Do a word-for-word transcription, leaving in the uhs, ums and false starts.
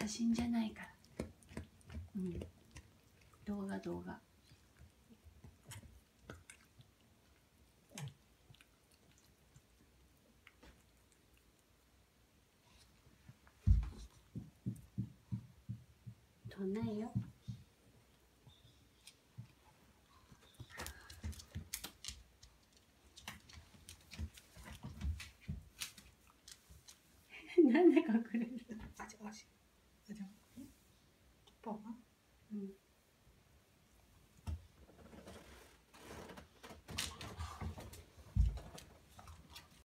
写真じゃないから。うん、動画動画。撮んないよ。なんで隠れる？ あ、違う。